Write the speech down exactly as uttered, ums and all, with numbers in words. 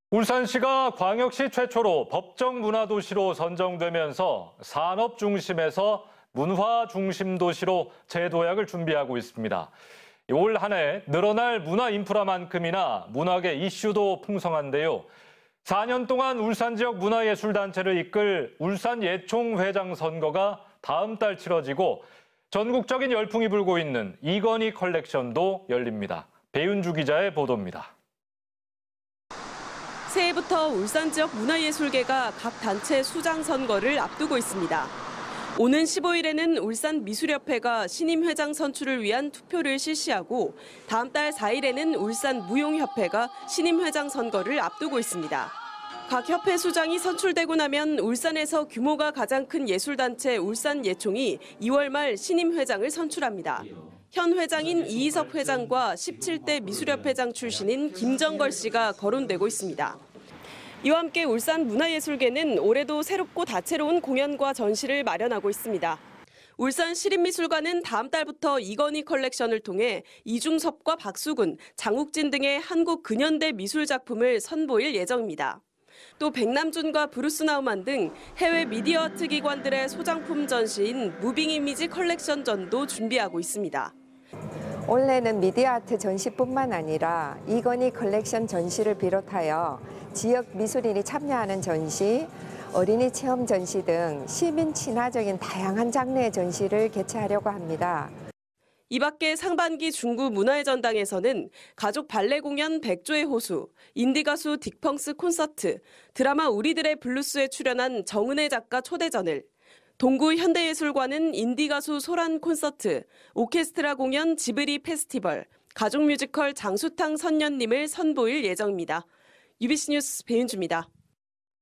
울산시가 광역시 최초로 법정 문화도시로 선정되면서 산업 중심에서 문화 중심 도시로 재도약을 준비하고 있습니다. 올 한 해 늘어날 문화 인프라만큼이나 문학의 이슈도 풍성한데요. 사 년 동안 울산 지역 문화예술단체를 이끌 울산예총회장 선거가 다음 달 치러지고 전국적인 열풍이 불고 있는 이건희 컬렉션도 열립니다. 배윤주 기자의 보도입니다. 새해부터 울산 지역 문화예술계가 각 단체 수장 선거를 앞두고 있습니다. 오는 십오 일에는 울산 미술협회가 신임 회장 선출을 위한 투표를 실시하고 다음 달 사 일에는 울산 무용협회가 신임 회장 선거를 앞두고 있습니다. 각 협회 수장이 선출되고 나면 울산에서 규모가 가장 큰 예술단체 울산예총이 이월 말 신임 회장을 선출합니다. 현 회장인 이희섭 회장과 십칠 대 미술협회장 출신인 김정걸 씨가 거론되고 있습니다. 이와 함께 울산 문화예술계는 올해도 새롭고 다채로운 공연과 전시를 마련하고 있습니다. 울산 시립미술관은 다음 달부터 이건희 컬렉션을 통해 이중섭과 박수근, 장욱진 등의 한국 근현대 미술 작품을 선보일 예정입니다. 또 백남준과 브루스 나우만 등 해외 미디어 아트 기관들의 소장품 전시인 무빙 이미지 컬렉션전도 준비하고 있습니다. 올해는 미디어 아트 전시뿐만 아니라 이건희 컬렉션 전시를 비롯하여 지역 미술인이 참여하는 전시, 어린이 체험 전시 등 시민 친화적인 다양한 장르의 전시를 개최하려고 합니다. 이 밖에 상반기 중구 문화의 전당에서는 가족 발레 공연 백조의 호수, 인디 가수 딕펑스 콘서트, 드라마 우리들의 블루스에 출연한 정은혜 작가 초대전을, 동구 현대예술관은 인디 가수 소란 콘서트, 오케스트라 공연 지브리 페스티벌, 가족 뮤지컬 장수탕 선녀님을 선보일 예정입니다. 유비씨 뉴스 배윤주입니다.